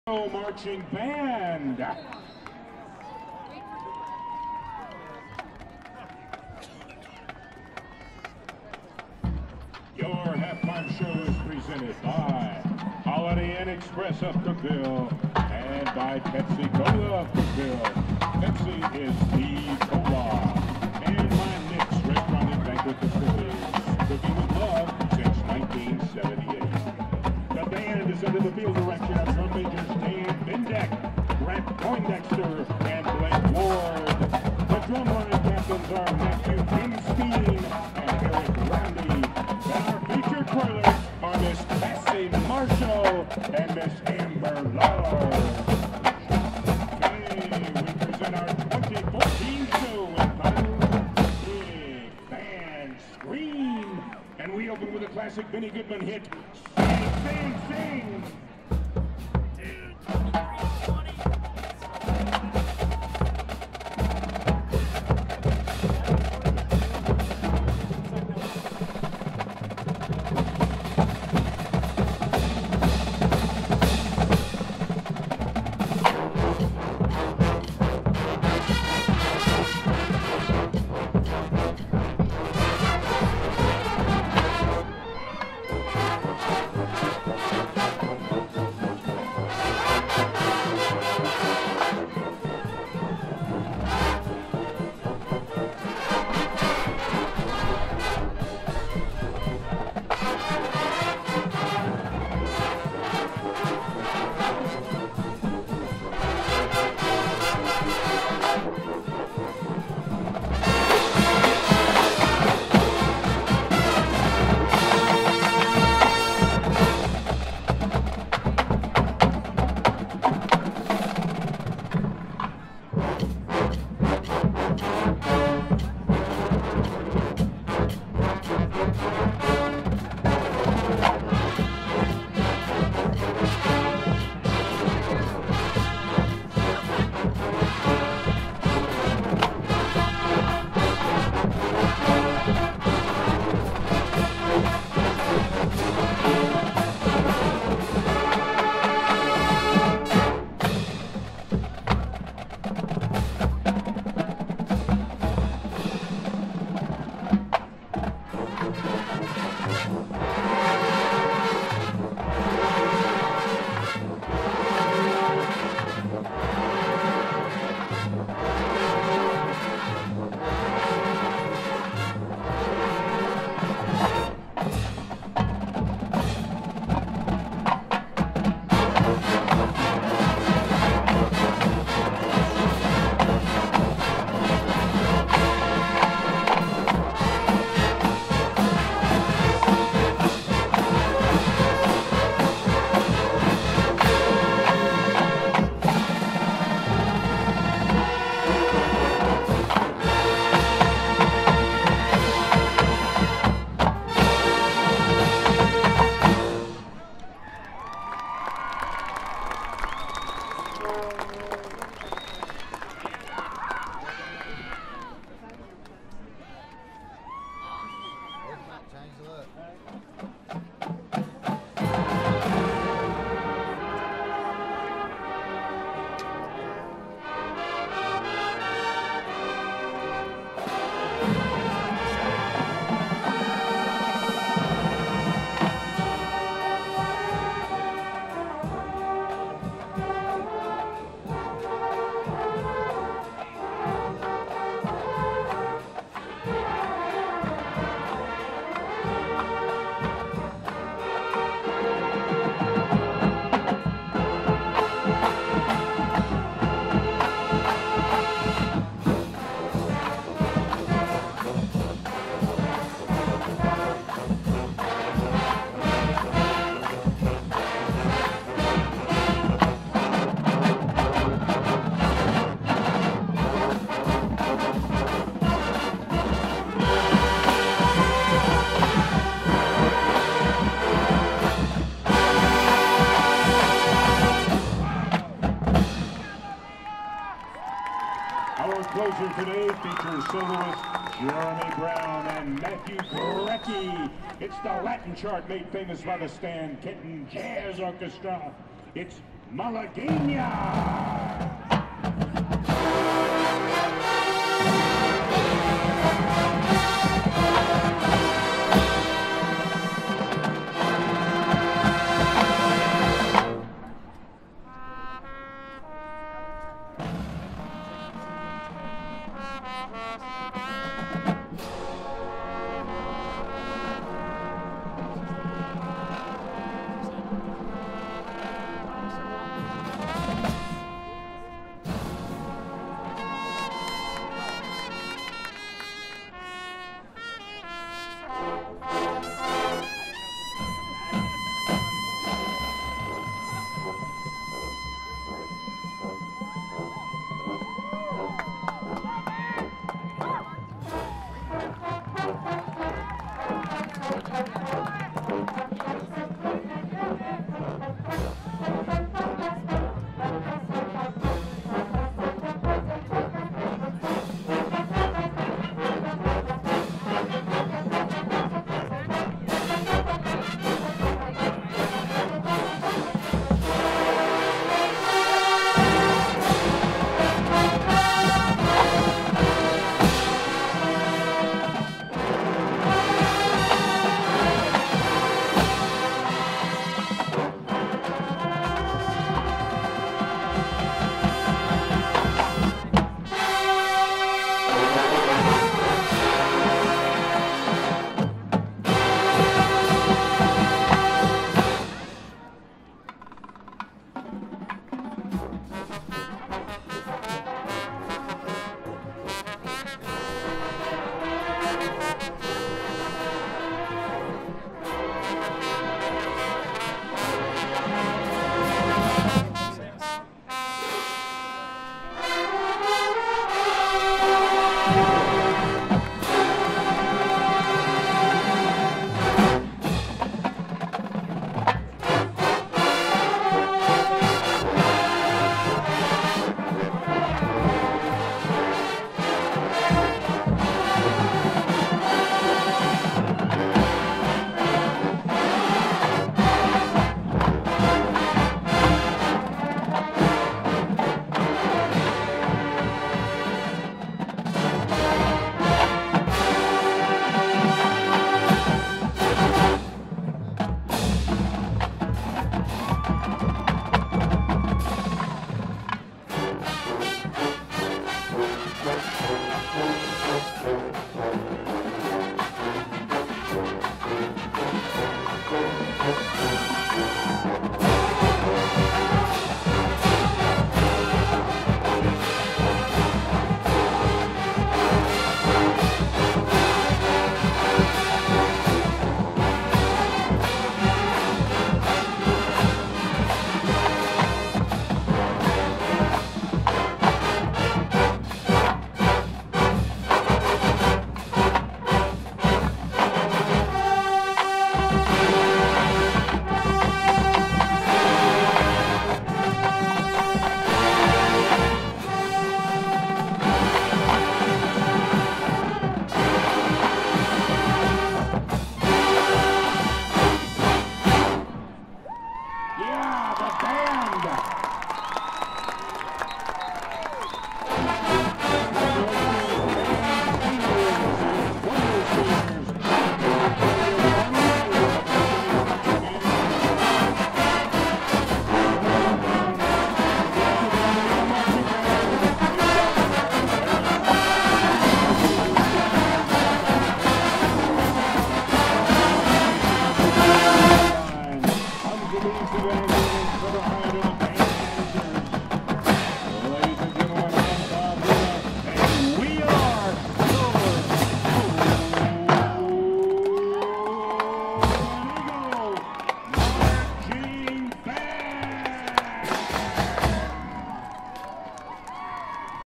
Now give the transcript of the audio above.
Marching band. Your halftime show is presented by Holiday Inn Express of Cookeville and by Pepsi Cola of Cookeville. Pepsi is the cola. And my Nick's Restaurant and Banquet Facilities. Cooking with love since 1978. The band is under the field direction of drum majors Dave Bindeck, Grant Poindexter, and Blake Ward. The drumline captains are Matthew Kimstein and Eric Randy. And our featured twirlers are Miss Cassie Marshall and Miss Amber Lord. Okay, we present our 2014 show entitled Big Band Scream. And we open with a classic Benny Goodman hit, Sing, Sing, Sing. Closer today features soloists Jeremy Brown and Matthew Brecki. It's the Latin chart made famous by the Stan Kenton Jazz Orchestra. It's Malagueña.